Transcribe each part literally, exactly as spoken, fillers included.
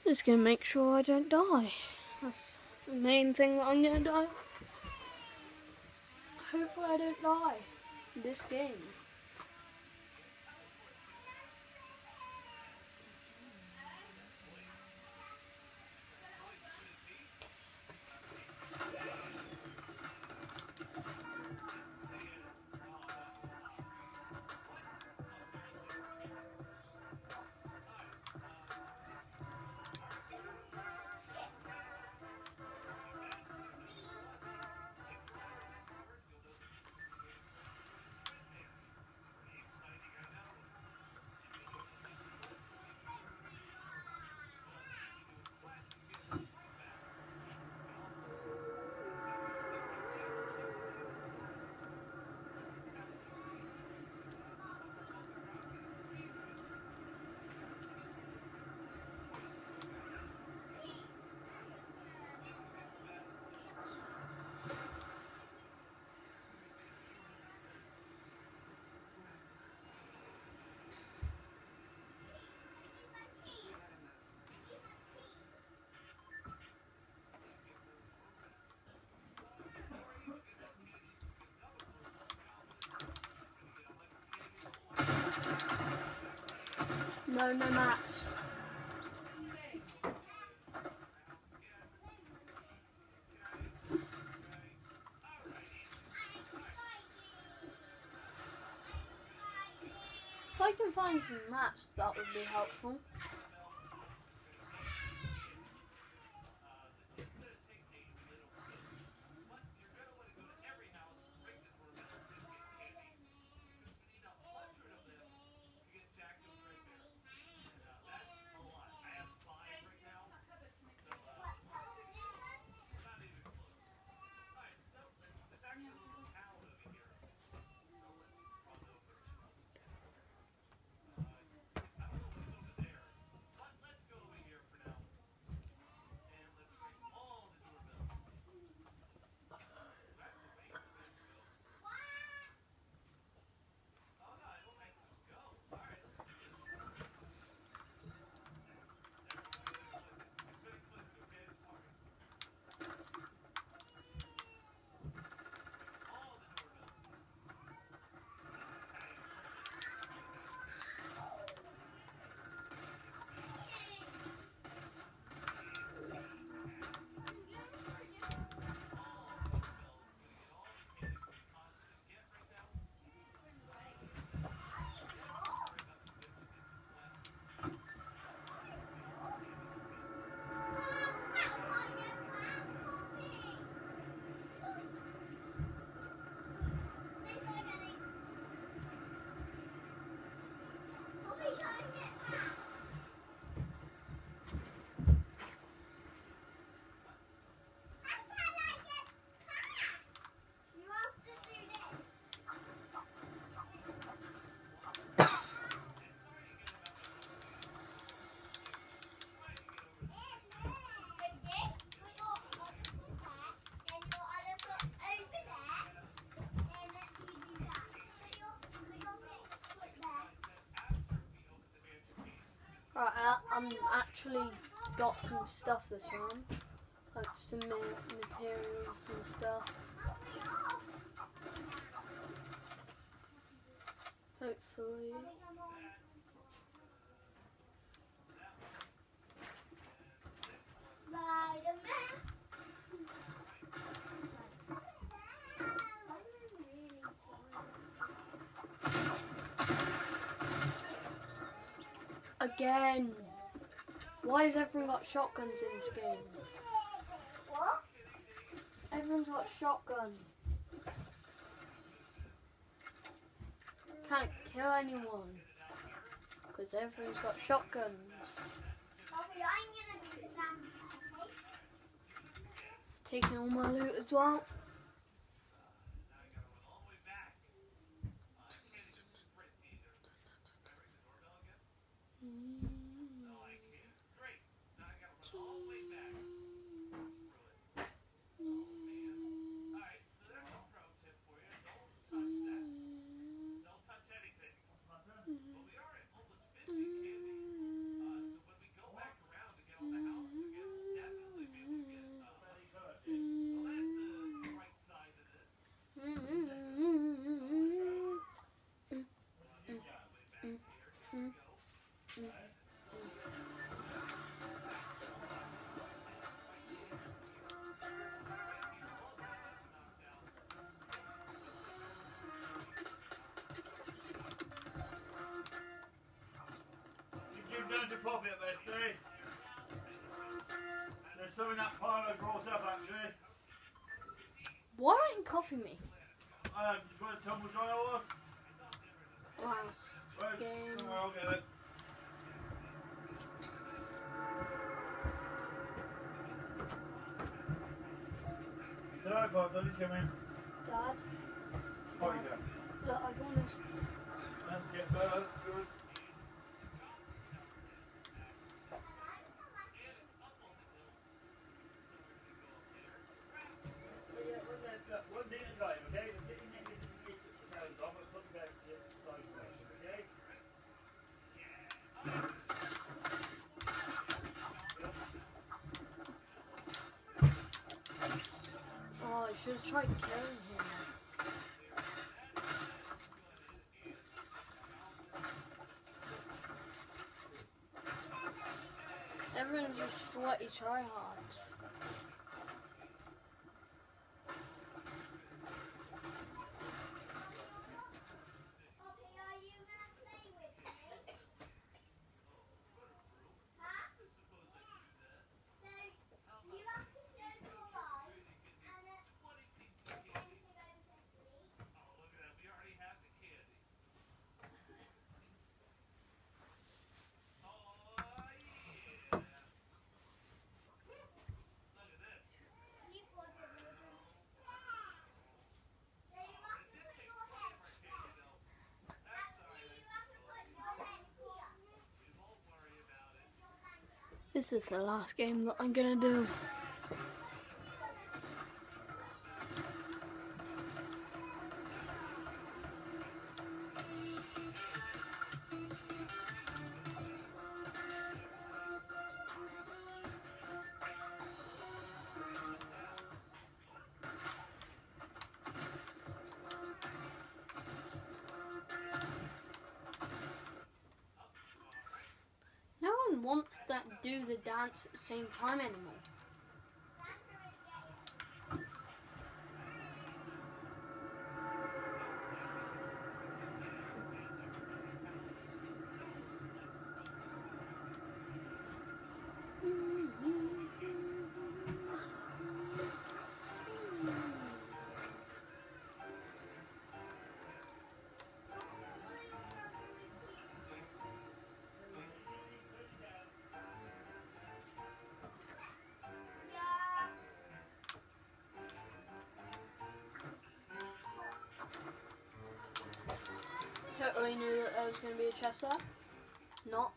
Just gonna make sure I don't die. That's the main thing that I'm gonna die. Hopefully I don't die in this game. No, no mats. If I can find some mats, that would be helpful. Right, I, I'm actually got some stuff this round, like some ma materials and stuff. Hopefully. Again. Why has everyone got shotguns in this game? What? Everyone's got shotguns. Can't kill anyone because everyone's got shotguns. Bobby, I'm gonna be examined, okay? Taking all my loot as well. come down to pop it, Misty. There's some in that pile I brought up, actually. Why aren't you copying me? Um, just where the tumble dryer was. Wow. Right, Game. don't worry, I'll get it. Alright, Bob, don't you come in? Dad, What are you doing? look, I've almost. Let's get better. Good. Yeah, one day- look, one thing at a time, okay? Let's get your neck into the kitchen. Now, I've got something back to the side question, okay? Oh, I should have tried killing him. Everyone's just sweaty tryhards. Poppy, are you gonna play with me? Huh? So, you have to go to a ride and uh, then to go to sleep. You put it in the room. So you have to put your head Actually, you have to put your head here. With your blanket. This is the last game that I'm gonna do. No one wants that do the dance at the same time anymore. Totally knew that there was going to be a chest there. Not.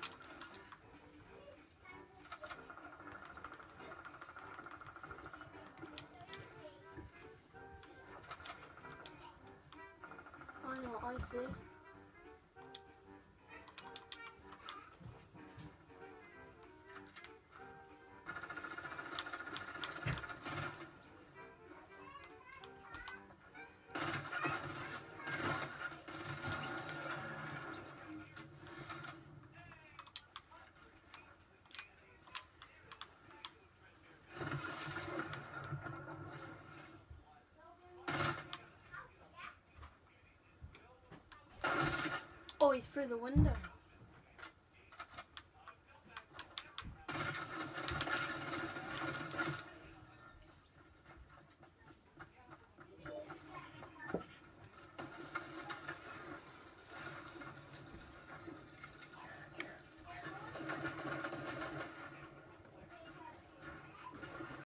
I know what I see. Oh, he's through the window.